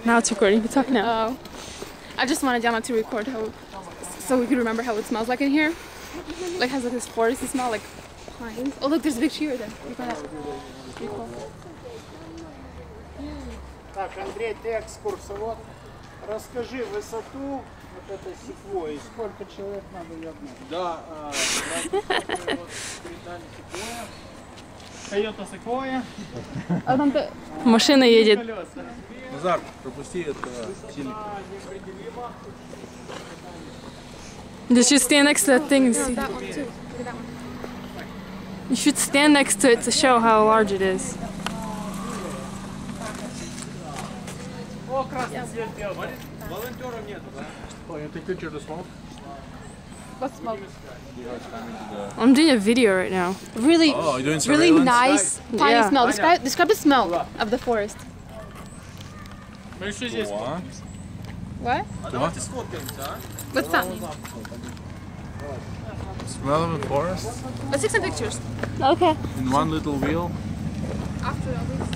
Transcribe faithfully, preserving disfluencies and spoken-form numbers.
Now it's recording. You can talk now. Oh. I just wanted Yana to record how, so we could remember how it smells like in here. Like has like this foresty smell, like pines. Oh look, there's a big tree right there. Look at that. Pretty cool. Так, Андрей, ты экскурсовод. Расскажи высоту вот этой секвойи, сколько человек надо ягнуть? Да, Toyota Sequoia. А там ты... Машина едет. Назар, пропусти это сильно. You should stand next to that thing and see. That one too. Look at that one. You should stand next to it to show how large it is. О, красный свет белый. Волонтеров нету, да? Oh, you take picture of the smoke? What smoke? I'm doing a video right now. Really, Oh, you're doing really surveillance? nice piney Yeah. smell. Describe, describe the smell of the forest. What? What? What's that mean? Smell of the forest? Let's take some pictures. Okay. In one little wheel? After all this.